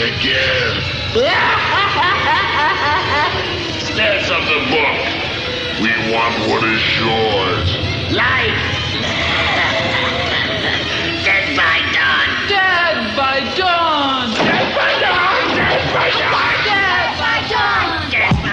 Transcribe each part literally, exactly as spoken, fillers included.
again. Snatch of the book. We want what is yours. Life. Dead by dawn. Dead by dawn. Dead by dawn. Dead by dawn. Dead by dawn. Dead by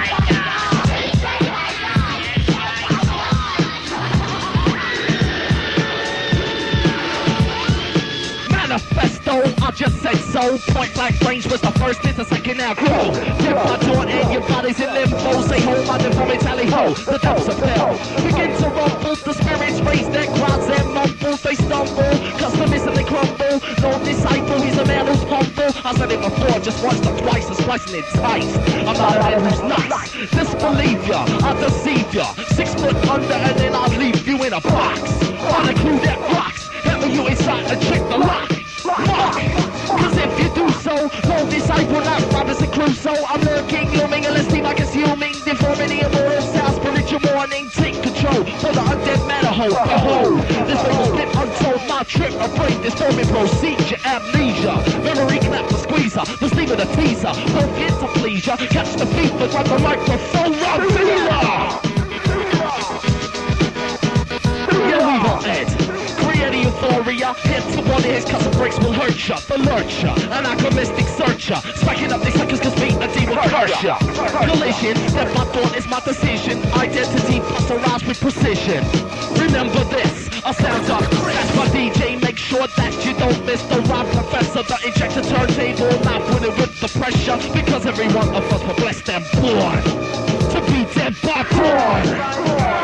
Manifesto, I just said so. Point blank range was the first, it's the second now grow. Dead by dawn and your body's in limbo. Say ho, my deformity tally ho. The depths of hell begin to rumble. The spirits raise their cries and mumble. They stumble, cause the mist and they crumble. No disciple, he's a man who's humble. I said it before, just once or twice, it's slicing it tight. I'm not a man who's nice. Disbelieve ya, I deceive ya. Six foot under and then I'll leave you in a box. On a clue that rocks. Hammer you inside and check the lock. Mark. Cause if you do so, no disciple, not Robinson Crusoe. I'm lurking, looming, and let's see my consuming deformity, immortal sound, spiritual warning. Take control for the undead matter hole. Behold, this way was spit untold. My trip, a brain disforming procedure, amnesia. Memory clap the squeezer, the steam of the teaser. Don't get to please ya, catch the fever, grab the microphone, run fever. Yeah, we've all Ed. Euphoria, hit to one of his custom breaks will hurt ya, the lurcher, an alchemistic searcher, spiking up these suckers cause beat a demon curse ya. Collision, that my thought is my decision, identity plus aroused with precision. Remember this, a sound up, that's my D J, make sure that you don't miss the rhyme professor, the injector turntable, not winning with the pressure, because every one of us were blessed and born to be dead by dawn.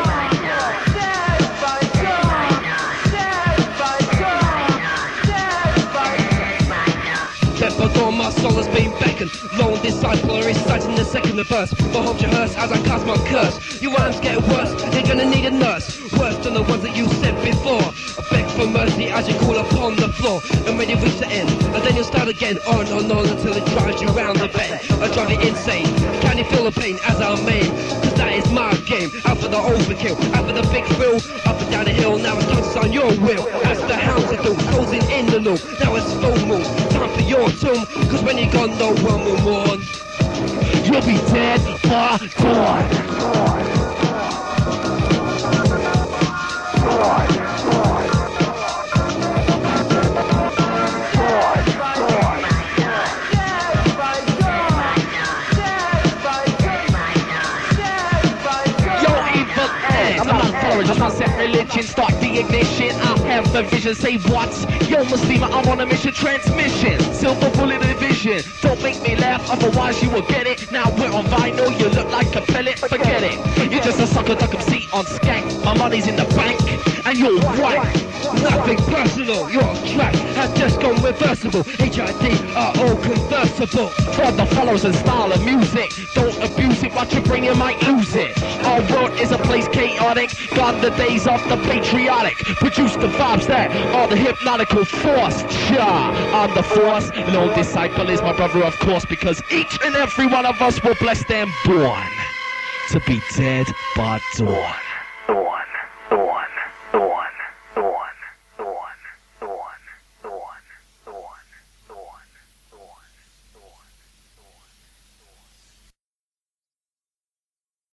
Dawn, my soul has been beckoned. Lone disciple reciting the second verse. Behold your hearse as I cast my curse. Your rhymes get worse, you're gonna need a nurse. Worse than the ones that you said before. I beg for mercy as you call upon the floor. And when you reach the end, and then you'll start again. On and on until it drives you round the bend. I drive you insane. Can you feel the pain as I main? Cause that is my game. Out for the overkill, out for the big thrill. Up and down the hill, now it's time to sign your will. As the hounds are do, closing in the loop. Now it's full moon, time for your tomb. Cause when you're gone, no one will mourn. You'll be dead by dawn. Just my set religion, start the ignition. I have the vision, say what? Yo, Muslima, I'm on a mission, transmission. Silver bullet division. Don't make me laugh, otherwise you will get it. Now we're on vinyl, you look like a pellet. Forget it. You're just a sucker, duck 'em seat on skank. My money's in the bank, and you're right. Nothing personal, your track has just gone reversible. H I D are all conversible. For the follows and style of music, don't abuse it, watch it bring, you might lose it. Our world is a place chaotic, gone the days off the patriotic. Produce the vibes that are the hypnotical force. Ja, I'm the force, no disciple is my brother of course, because each and every one of us were blessed and born to be dead by dawn.